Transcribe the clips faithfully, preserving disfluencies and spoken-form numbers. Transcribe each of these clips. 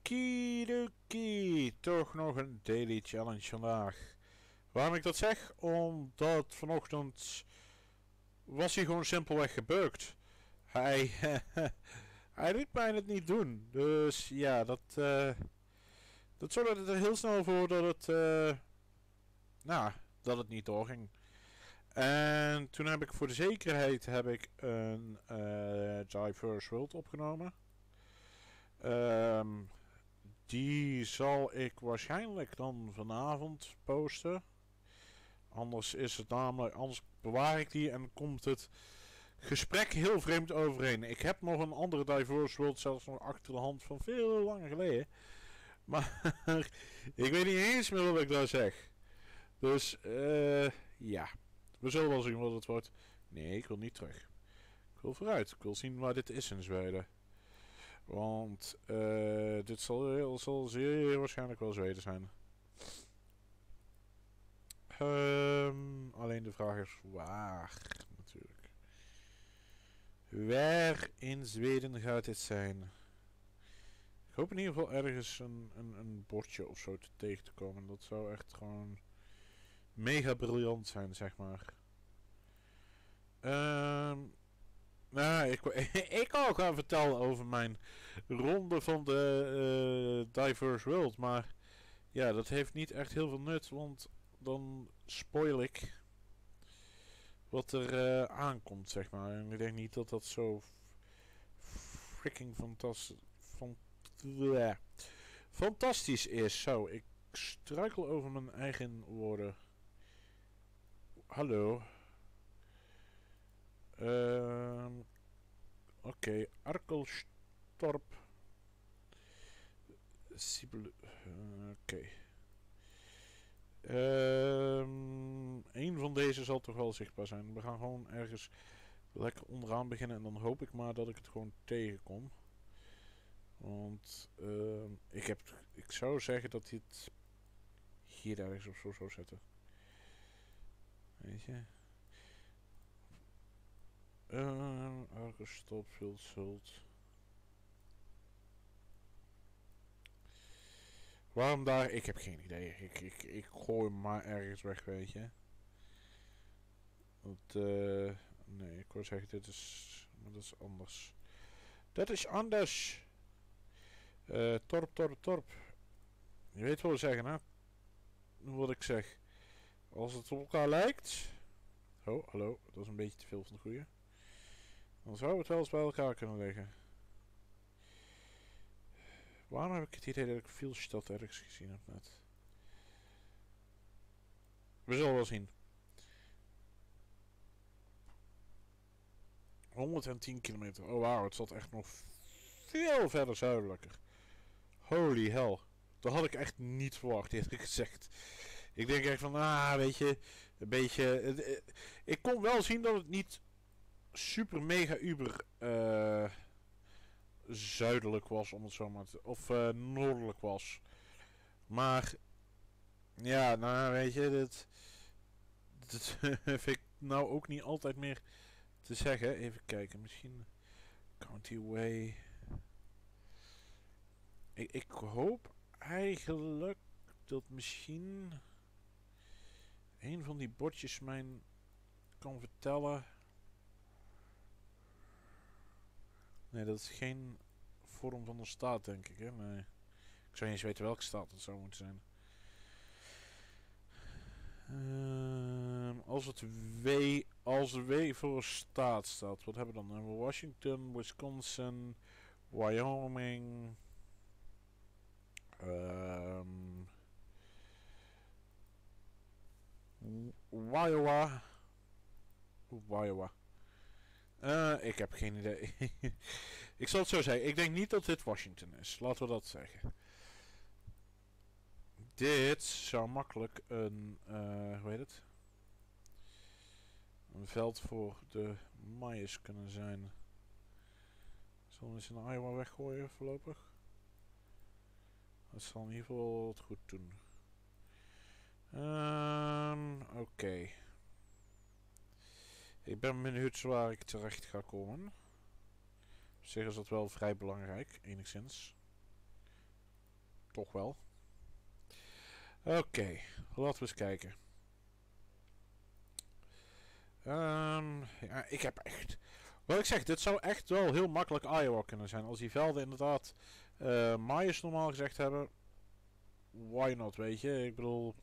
Okidoki, toch nog een daily challenge vandaag. Waarom ik dat zeg? Omdat vanochtend was hij gewoon simpelweg gebeukt. Hij, hij liet mij het niet doen. Dus ja, dat, uh, dat zorgde er heel snel voor dat het, uh, nou, dat het niet doorging. En toen heb ik voor de zekerheid heb ik een uh, Diverse World opgenomen. Um, Die zal ik waarschijnlijk dan vanavond posten. Anders is het namelijk, anders bewaar ik die en komt het gesprek heel vreemd overeen. Ik heb nog een andere Diverse World zelfs nog achter de hand van veel langer geleden. Maar ik weet niet eens meer wat ik daar zeg. Dus uh, ja, we zullen wel zien wat het wordt. Nee, ik wil niet terug. Ik wil vooruit. Ik wil zien waar dit is in Zweden. Want uh, dit zal, zal zeer waarschijnlijk wel Zweden zijn. Um, alleen de vraag is waar natuurlijk. Waar in Zweden gaat dit zijn? Ik hoop in ieder geval ergens een, een, een bordje of zo te tegen te komen. Dat zou echt gewoon mega briljant zijn, zeg maar. Um, Nou, ik, ik kan ook gaan vertellen over mijn ronde van de uh, Diverse World. Maar ja, dat heeft niet echt heel veel nut. Want dan spoil ik wat er uh, aankomt, zeg maar. En ik denk niet dat dat zo freaking fantastisch van, uh, fantastisch is. Zo, ik struikel over mijn eigen woorden. Hallo. Uh, Oké, okay. Arkelstorp. Oké. Okay. Um, een van deze zal toch wel zichtbaar zijn. We gaan gewoon ergens lekker onderaan beginnen. En dan hoop ik maar dat ik het gewoon tegenkom. Want uh, ik, heb, ik zou zeggen dat dit hier ergens of zo zou zetten. Weet je. Uh, Arkelstorp, Vilshult. Waarom daar? Ik heb geen idee. Ik, ik, ik gooi hem maar ergens weg, weet je. Want, uh, nee, ik wou zeggen, dit is, maar dat is anders. Dat is anders. Uh, torp, torp, torp. Je weet wat we zeggen, hè? Wat ik zeg. Als het op elkaar lijkt. Oh, hallo. Dat is een beetje te veel van de goeie. Dan zou het wel eens bij elkaar kunnen liggen. Waarom heb ik het idee dat ik veel stad ergens gezien heb net? We zullen wel zien. honderdtien kilometer. Oh wauw, het zat echt nog veel verder zuidelijker. Holy hell. Dat had ik echt niet verwacht, eerlijk gezegd. Ik denk echt van, ah, weet je, een beetje... Uh, ik kon wel zien dat het niet super mega uber uh, zuidelijk was, om het zo maar te... Of uh, noordelijk was. Maar... Ja, nou weet je, dat... Dat vind ik nou ook niet altijd meer te zeggen. Even kijken, misschien... County Way... Ik, ik hoop eigenlijk dat misschien... een van die bordjes mij kan vertellen... Nee, dat is geen vorm van de staat, denk ik, hè? Nee. Ik zou niet eens weten welke staat het zou moeten zijn. Uh, als het W, als W voor staat staat, wat hebben we dan? Washington, Wisconsin, Wyoming, um, Iowa, Iowa. Uh, ik heb geen idee. Ik zal het zo zeggen. Ik denk niet dat dit Washington is. Laten we dat zeggen. Dit zou makkelijk een, uh, hoe heet het? Een veld voor de maïs kunnen zijn. Zullen we eens in Iowa weggooien voorlopig? Dat zal in ieder geval het goed doen. Um, Oké. Okay. Ik ben benieuwd waar ik terecht ga komen. Op zich is dat wel vrij belangrijk, enigszins. toch wel. Oké, okay, laten we eens kijken. Um, ja, ik heb echt... Wat ik zeg, dit zou echt wel heel makkelijk Iowa kunnen zijn. Als die velden inderdaad uh, maaiers normaal gezegd hebben. Why not, weet je? Ik bedoel...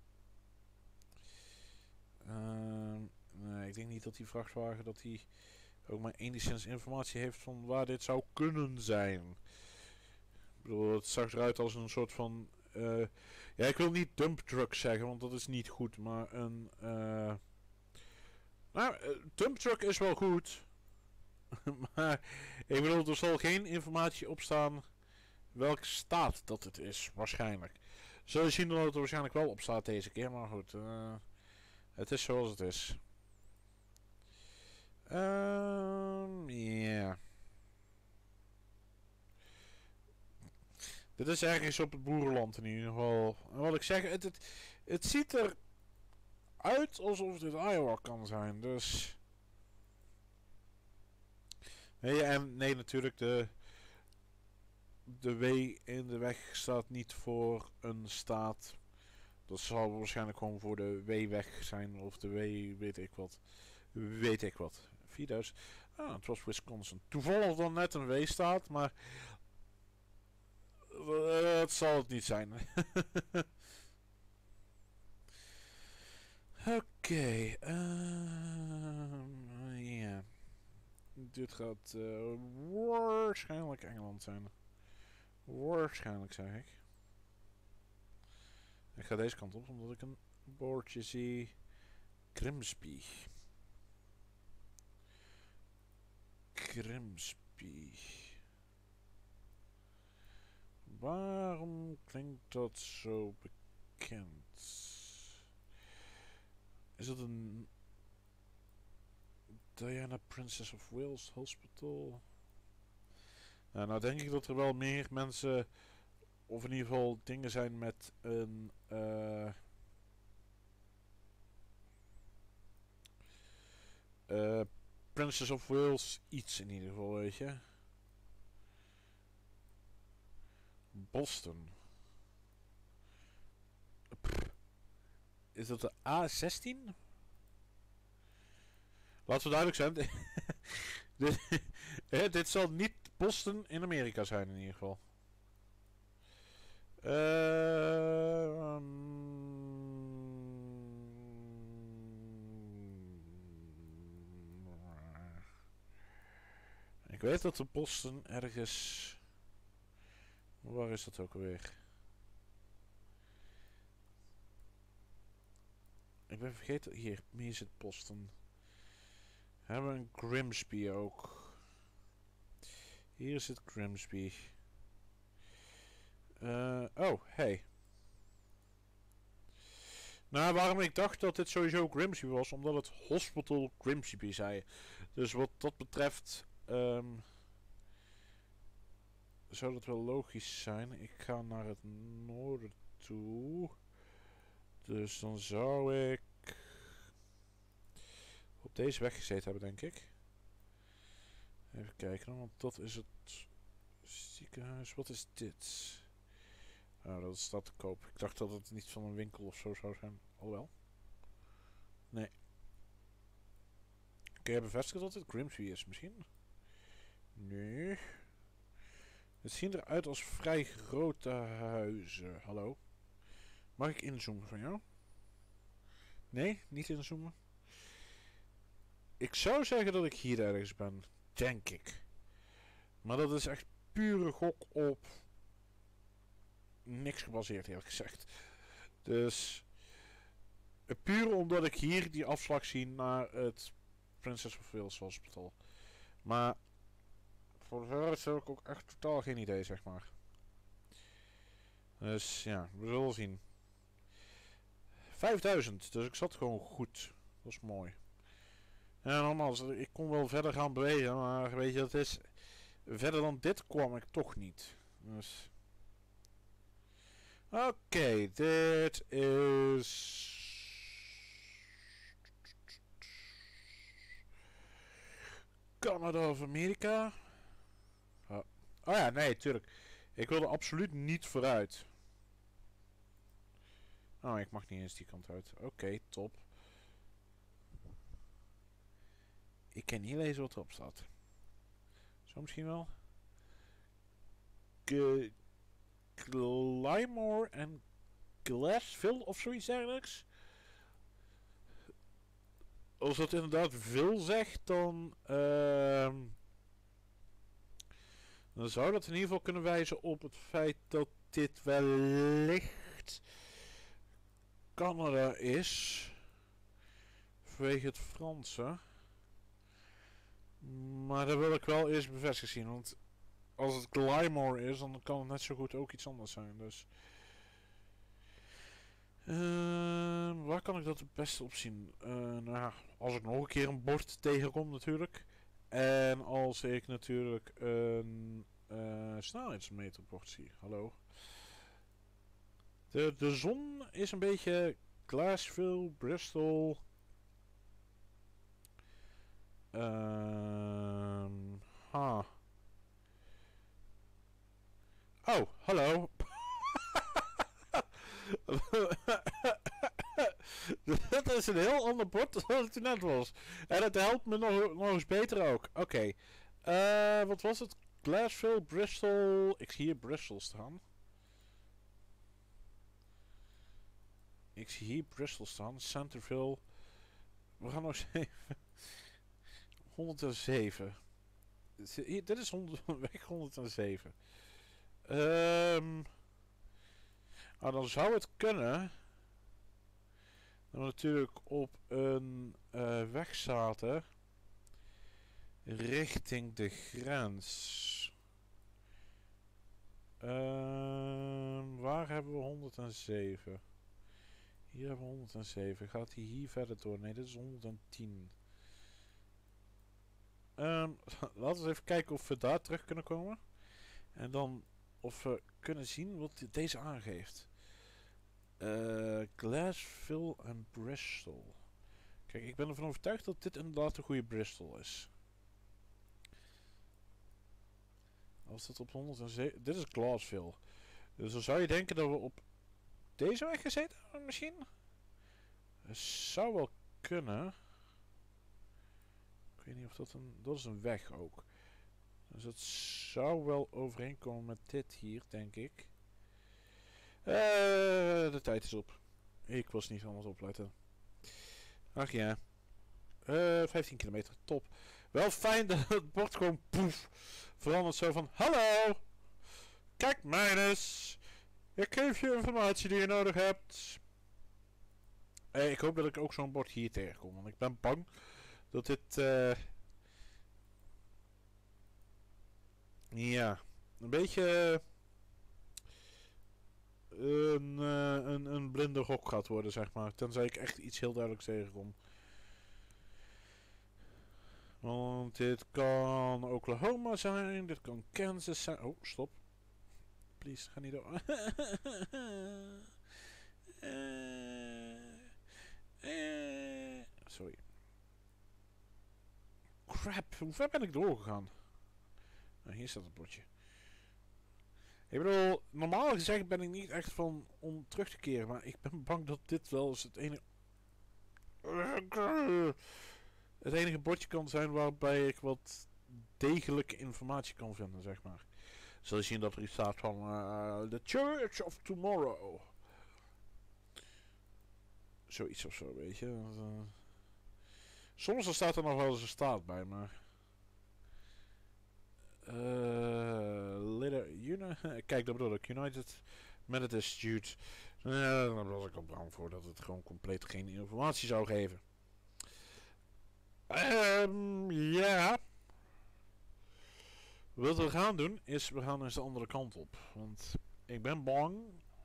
Uh, nee, ik denk niet dat die vrachtwagen dat die ook maar enigszins informatie heeft van waar dit zou kunnen zijn. Ik bedoel, het zag eruit als een soort van... Uh, ja, ik wil niet dump truck zeggen, want dat is niet goed. Maar een... Uh, nou, uh, dump truck is wel goed. Maar ik bedoel, er zal geen informatie op staan welke staat dat het is, waarschijnlijk. Zullen we zien dat het er waarschijnlijk wel op staat deze keer, maar goed. Uh, het is zoals het is. Ehm, ja. Yeah. Dit is ergens op het boerenland in ieder geval. En wat ik zeg, het, het, het ziet er uit alsof dit Iowa kan zijn, dus... Nee, en nee, natuurlijk, de, de W in de weg staat niet voor een staat. Dat zal waarschijnlijk gewoon voor de W-weg zijn, of de W, weet ik wat. Weet ik wat. vierduizend. Ah, het was Wisconsin. Toevallig dan net een W-staat, maar... Uh, het zal het niet zijn. Oké. Okay, uh, yeah. Dit gaat uh, waarschijnlijk Engeland zijn. Waarschijnlijk, zeg ik. Ik ga deze kant op, omdat ik een bordje zie. Grimsby. Grimsby. Waarom klinkt dat zo bekend? Is het een Diana Princess of Wales Hospital? Nou, nou denk ik dat er wel meer mensen, of in ieder geval dingen zijn met een... Uh, uh, Princess of Wales iets in ieder geval, weet je. Boston. Pff. Is dat de A zestien? Laten we duidelijk zijn. dit, eh, dit zal niet Boston in Amerika zijn in ieder geval. Uh, um, ik weet dat de Boston ergens... Waar is dat ook alweer? Ik ben vergeten... Hier, hier zit Boston. Hebben we een Grimsby ook. Hier zit Grimsby. Uh, oh, hey. Nou, waarom ik dacht dat dit sowieso Grimsby was, omdat het Hospital Grimsby zei. Dus wat dat betreft... Um, zou dat wel logisch zijn. Ik ga naar het noorden toe. Dus dan zou ik... op deze weg gezeten hebben, denk ik. Even kijken, want dat is het ziekenhuis. Wat is dit? Oh, dat staat te koop. Ik dacht dat het niet van een winkel of zo zou zijn. Alhoewel. Nee. Kun je bevestigen dat het Grimsby is, misschien? Nee. Het zien eruit als vrij grote huizen. Hallo? Mag ik inzoomen van jou? Nee, niet inzoomen. Ik zou zeggen dat ik hier ergens ben. Denk ik. Maar dat is echt pure gok op... niks gebaseerd, eerlijk gezegd. Dus... puur omdat ik hier die afslag zie naar het Princess of Wales Hospital. Maar... voor de rest heb ik ook echt totaal geen idee, zeg maar. Dus ja, we zullen zien. vijfduizend, dus ik zat gewoon goed. Dat is mooi. En nogmaals, ik kon wel verder gaan bewegen, maar weet je, het is... verder dan dit kwam ik toch niet. Dus... Oké, okay, dit is... Canada of Amerika? Oh. Oh ja, nee, tuurlijk. Ik wilde absoluut niet vooruit. Oh, ik mag niet eens die kant uit. Oké, okay, top. Ik kan niet lezen wat erop staat. Zo misschien wel. G Glymore en Glassville of zoiets dergelijks. Als dat inderdaad veel zegt, dan... Uh, dan zou dat in ieder geval kunnen wijzen op het feit dat dit wellicht Canada is. Vanwege het Franse. Maar dat wil ik wel eerst bevestigd zien. Want als het Glymore is, dan kan het net zo goed ook iets anders zijn. Dus... Uh, waar kan ik dat het beste op zien? Uh, nou ja, als ik nog een keer een bord tegenkom natuurlijk. En als ik natuurlijk een uh, snelheidsmeterbord zie. Hallo. De, de zon is een beetje Glasgow, Bristol. Um, ha. Oh, hallo. Dat is een heel ander bord dan het toen net was. En het helpt me nog, nog eens beter ook. Oké. Okay. Uh, wat was het? Glasgow, Bristol. Ik zie hier Bristol staan. Ik zie hier Bristol staan. Centerville. We gaan nog eens even. honderdzeven. Hier, dit is honderd, weg honderdzeven. Um, nou, dan zou het kunnen... dat we natuurlijk op een uh, weg zaten... richting de grens. Um, waar hebben we honderdzeven? Hier hebben we honderdzeven. Gaat hij hier verder door? Nee, dit is honderdtien. Um, laten we even kijken of we daar terug kunnen komen. En dan of we kunnen zien wat deze aangeeft. Uh, Glasgow en Bristol. Kijk, ik ben ervan overtuigd dat dit inderdaad een goede Bristol is. Als dat op honderdzeven... Dit is Glasgow. Dus dan zou je denken dat we op deze weg gezeten hebben misschien? Dat zou wel kunnen. Ik weet niet of dat een... Dat is een weg ook. Dus het zou wel overeenkomen met dit hier, denk ik. Uh, de tijd is op. Ik was niet aan het opletten. Ach ja. Uh, vijftien kilometer, top. Wel fijn dat het bord gewoon poef verandert zo van... Hallo! Kijk mij eens! Ik geef je informatie die je nodig hebt. Uh, ik hoop dat ik ook zo'n bord hier tegenkom. Want ik ben bang dat dit... Uh, ja, een beetje... Een, uh, een, een blinde gok gaat worden, zeg maar. Tenzij ik echt iets heel duidelijks tegenkom. Want dit kan Oklahoma zijn. Dit kan Kansas zijn. Oh, stop. Please, ga niet door. Sorry. Crap, hoe ver ben ik doorgegaan? Nou, hier staat het bordje. Ik bedoel, normaal gezegd ben ik niet echt van om terug te keren, maar ik ben bang dat dit wel eens het enige... het enige bordje kan zijn waarbij ik wat degelijke informatie kan vinden, zeg maar. Zul je zien dat er iets staat van uh, The Church of Tomorrow. Zoiets of zo, weet je. Uh, soms staat er nog wel eens een staat bij, maar... Uh, later, uni Kijk, dat bedoel ik. United Methodist Institute. Uh, daar was ik al bang voor dat het gewoon compleet geen informatie zou geven. Um, ja. Wat we gaan doen is, we gaan eens de andere kant op. Want ik ben bang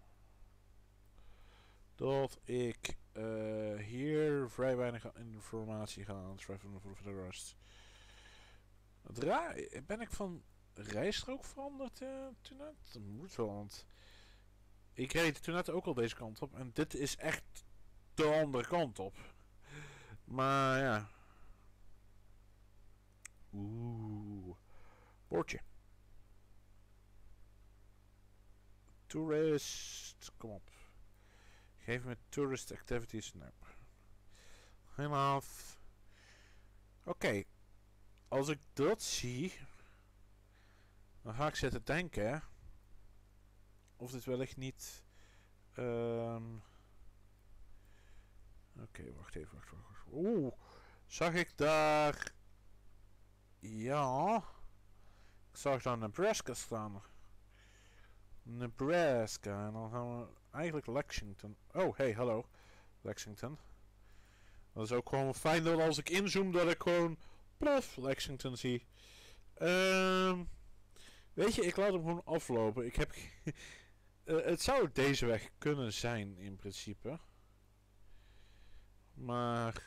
dat ik uh, hier vrij weinig informatie ga aantreffen voor de rest. Het raar, ben ik van rijstrook veranderd uh, toen net? Dat moet wel, want ik reed toen net ook al deze kant op. En dit is echt de andere kant op. Maar ja. Oeh. Bordje. Tourist. Kom op. Geef me tourist activities. Nee. Helaas. Oké. Okay. Als ik dat zie, dan ga ik zitten denken of dit wellicht niet... Um, Oké, okay, wacht even, wacht, wacht, wacht. Oeh, zag ik daar... Ja... Ik zag daar Nebraska staan. Nebraska, en dan gaan we eigenlijk Lexington. Oh, hey, hallo. Lexington. Dat is ook gewoon fijn dat als ik inzoom dat ik gewoon... Plof, Lexington zie. Um, weet je, ik laat hem gewoon aflopen. Ik heb... uh, het zou deze weg kunnen zijn, in principe. Maar...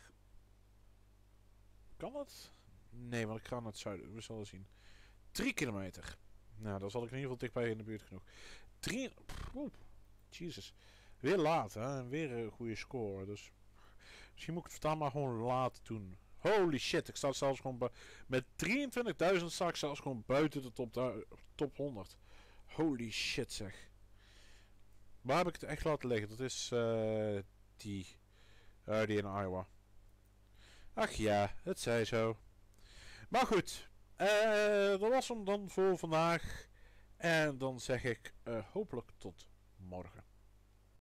Kan het? Nee, want ik ga naar het zuiden. We zullen zien. Drie kilometer. Nou, dan zal ik in ieder geval dichtbij in de buurt genoeg. Drie... Oeh, Jesus. Weer laat, hè. En weer een goede score. Dus... Misschien moet ik het vertaan maar gewoon laat doen. Holy shit, ik sta zelfs gewoon bij... Met drieëntwintigduizend sta ik zelfs gewoon buiten de top, top honderd. Holy shit, zeg. Waar heb ik het echt laten liggen? Dat is... Uh, die... Uh, die in Iowa. Ach ja, het zij zo. Maar goed. Uh, dat was hem dan voor vandaag. En dan zeg ik uh, hopelijk tot morgen.